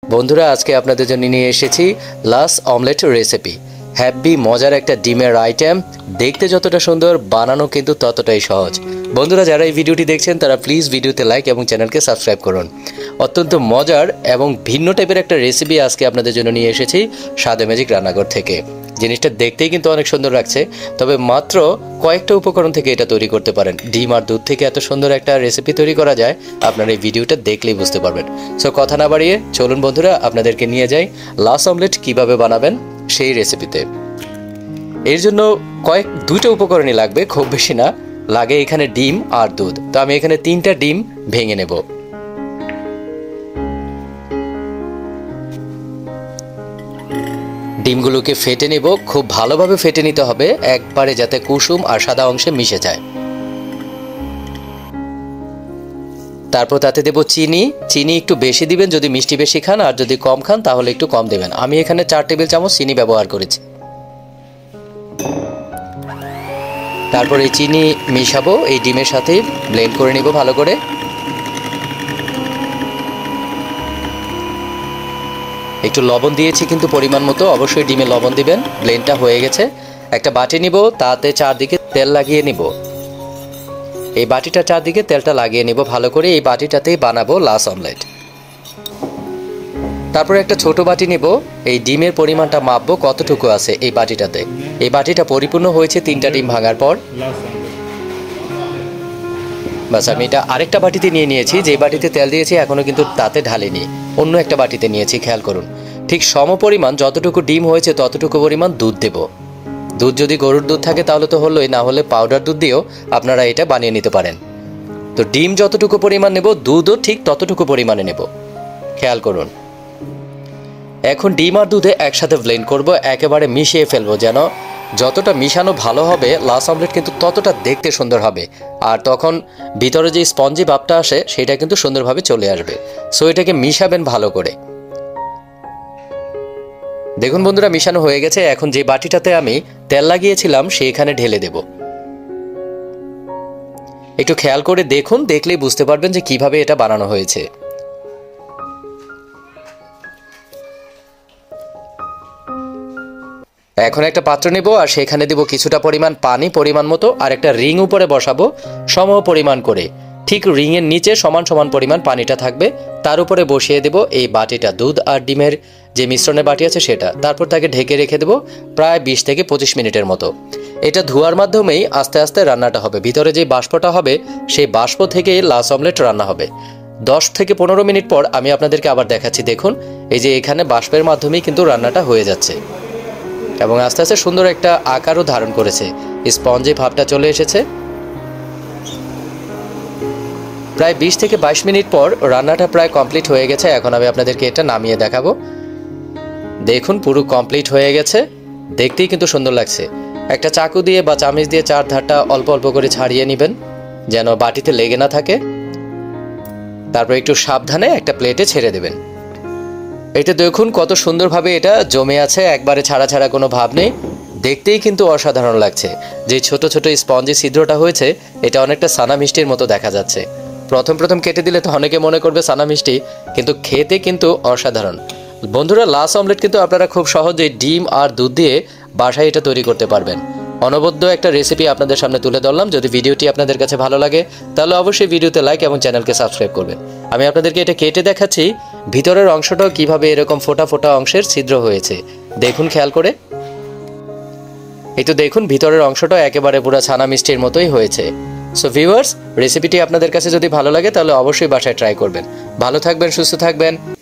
বন্ধুরা আজকে আপনাদের জন্য নিয়ে এসেছি লাশ অমলেট রেসিপি। হ্যাপি মজার একটা ডিমের আইটেম, দেখতে যতটা সুন্দর বানানো কিন্তু ততটাই সহজ। বন্ধুরা যারা এই ভিডিওটি দেখছেন তারা প্লিজ ভিডিওতে লাইক এবং চ্যানেলকে সাবস্ক্রাইব করুন। অত্যন্ত মজার এবং ভিন্ন টাইপের একটা রেসিপি আজকে আপনাদের জন্য নিয়ে এসেছি স্বাদে ম্যাজিক রান্নাঘর থেকে। জিনিসটা দেখতেই কিন্তু অনেক সুন্দর লাগছে, তবে মাত্র কয়েকটা উপকরণ থেকে এটা তৈরি করতে পারেন। ডিম আর দুধ থেকে এত সুন্দর একটা রেসিপি তৈরি করা যায়, আপনারা এই ভিডিওটা দেখলেই বুঝতে পারবেন। সো কথা না বাড়িয়ে চলুন বন্ধুরা আপনাদেরকে নিয়ে যাই লাশ অমলেট কিভাবে বানাবেন সেই রেসিপিতে। এর জন্য দুইটা উপকরণই লাগবে, খুব বেশি না। লাগে এখানে ডিম আর দুধ। তো আমি এখানে 3টা ডিম ভেঙে নেব। ডিমগুলোকে ফেটে নেব, খুব ভালোভাবে ফেটে নিতে হবে একবারে, যাতে কুসুম আর সাদা অংশে মিশে যায়। তারপর তাতে দেব চিনি। চিনি একটু বেশি দিবেন যদি মিষ্টি বেশি খান, আর যদি কম খান তাহলে একটু কম দেবেন। আমি এখানে 4 টেবিল চামচ চিনি ব্যবহার করেছি। তারপর এই চিনি মিশাবো এই ডিমের সাথে, ব্লেন্ড করে নিব ভালো করে। একটু লবণ দিয়েছি কিন্তু পরিমাণ মতো, অবশ্যই ডিমে লবণ দিবেন। ব্লেন্ডটা হয়ে গেছে, একটা বাটি নিব, তাতে চারদিকে তেল লাগিয়ে নিব। এই বাটিটা চারদিকে তেলটা লাগিয়ে নিব ভালো করে। এই বাটিটাতেই বানাবো লাশ অমলেট। তারপরে একটা ছোট বাটি নিব, এই ডিমের পরিমাণটা মাপবো কতটুকু আছে এই বাটিটাতে। এই বাটিটা পরিপূর্ণ হয়েছে 3টা ডিম ভাঙার পর। বাস আমি এটা আরেকটা বাটিতে নিয়ে নিয়েছি, যে বাটিতে তেল দিয়েছি এখনো কিন্তু তাতে ঢালিনি, অন্য একটা বাটিতে নিয়েছি। খেয়াল করুন, ঠিক সম পরিমাণ যতটুকু ডিম হয়েছে ততটুকু পরিমাণ দুধ দেব। দুধ যদি গরুর দুধ থাকে তাহলে তো হলোই, না হলে পাউডার দুধ দিয়েও আপনারা এটা বানিয়ে নিতে পারেন। তো ডিম যতটুকু পরিমাণ নেব, দুধও ঠিক ততটুকু পরিমাণে নেব, খেয়াল করুন। এখন ডিম আর দুধে একসাথে ব্লেন্ড করব, একেবারে মিশিয়ে ফেলবো, যেন যতটা মিশানো ভালো হবে লাশ অমলেট কিন্তু ততটা দেখতে সুন্দর হবে। আর তখন ভিতরে যে স্পঞ্জি ভাবটা আসে সেটা কিন্তু সুন্দরভাবে চলে আসবে। সো এটাকে মিশাবেন ভালো করে। দেখুন বন্ধুরা মিশানো হয়ে গেছে। এখন যে বাটিটাতে আমি তেল লাগিয়েছিলাম সেইখানে ঢেলে দেব। একটু খেয়াল করে দেখুন, দেখলেই বুঝতে পারবেন যে কিভাবে এটা বানানো হয়েছে। এখন একটা পাত্র নেব আর সেখানে দেব কিছুটা পরিমাণ পানি পরিমাণ মতো, আর একটা রিং উপরে বসাবো সম পরিমাণ করে। ঠিক রিংয়ের নিচে সমান সমান পরিমাণ পানিটা থাকবে, তার উপরে বসিয়ে দেব এই বাটিটা, দুধ আর ডিমের যে মিশ্রণের বাটি আছে সেটা। তারপর তাকে ঢেকে রেখে দেব প্রায় 20 থেকে 25 মিনিটের মতো। এটা ধোয়ার মাধ্যমেই আস্তে আস্তে রান্নাটা হবে। ভিতরে যে বাষ্পটা হবে সেই বাষ্প থেকে লাশ অমলেট রান্না হবে। 10 থেকে 15 মিনিট পর আমি আপনাদেরকে আবার দেখাচ্ছি। দেখুন এই যে এখানে বাষ্পের মাধ্যমেই কিন্তু রান্নাটা হয়ে যাচ্ছে এবং আস্তে আস্তে সুন্দর একটা আকারও ধারণ করেছে, স্পঞ্জি ভাবটা চলে এসেছে। প্রায় 20 থেকে 22 মিনিট পর রান্নাটা প্রায় কমপ্লিট হয়ে গেছে। এখন আমি আপনাদেরকে এটা নামিয়ে দেখাবো। দেখুন পুরো কমপ্লিট হয়ে গেছে, দেখতেই কিন্তু সুন্দর লাগছে। একটা চাকু দিয়ে বা চামচ দিয়ে 4 ধারটা অল্প অল্প করে ছাড়িয়ে নেবেন, যেন বাটিতে লেগে না থাকে। তারপর একটু সাবধানে একটা প্লেটে ছেড়ে দেবেন। এটা দেখুন কত সুন্দরভাবে এটা জমে আছে, একবারে ছাড়া ছাড়া কোনো ভাব নেই। দেখতেই কিন্তু অসাধারণ লাগছে। যে ছোট ছোট স্পঞ্জি ছিদ্রটা হয়েছে এটা অনেকটা সানা মিষ্টির মতো দেখা যাচ্ছে। প্রথম কেটে দিলে তো অনেকে মনে করবে সানা মিষ্টি, কিন্তু খেতে কিন্তু অসাধারণ। বন্ধুরা লাশ অমলেট কিন্তু আপনারা খুব সহজেই ডিম আর দুধ দিয়ে বাসায় এটা তৈরি করতে পারবেন। অনবদ্য একটা রেসিপি আপনাদের সামনে তুলে ধরলাম। যদি ভিডিওটি আপনাদের কাছে ভালো লাগে তাহলে অবশ্যই ভিডিওতে লাইক এবং চ্যানেলকে সাবস্ক্রাইব করবেন। আমি আপনাদেরকে এটা কেটে দেখাচ্ছি, ভিতরের অংশটাও কিভাবে এরকম ফোটা ফোটা অংশের ছিদ্র হয়েছে। দেখুন খেয়াল করে, এই তো দেখুন ভিতরের অংশটা একেবারে পুরো ছানা মিষ্টির মতোই হয়েছে। সো ভিউয়ার্স, রেসিপিটি আপনাদের কাছে যদি ভালো লাগে তাহলে অবশ্যই বাসায় ট্রাই করবেন। ভালো থাকবেন, সুস্থ থাকবেন।